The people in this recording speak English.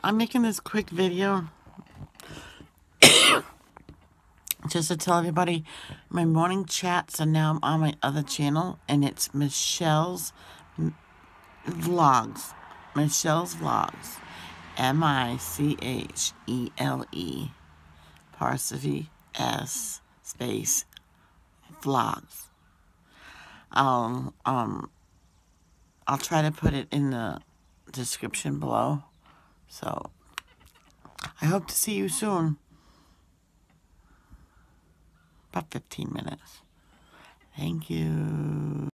I'm making this quick video just to tell everybody my morning chats are now on my other channel, and it's Michelle's Vlogs. Michelle's Vlogs. M-I-C-H-E-L-E Parsivy S space Vlogs. I'll try to put it in the description below. So I hope to see you soon. About 15 minutes. Thank you.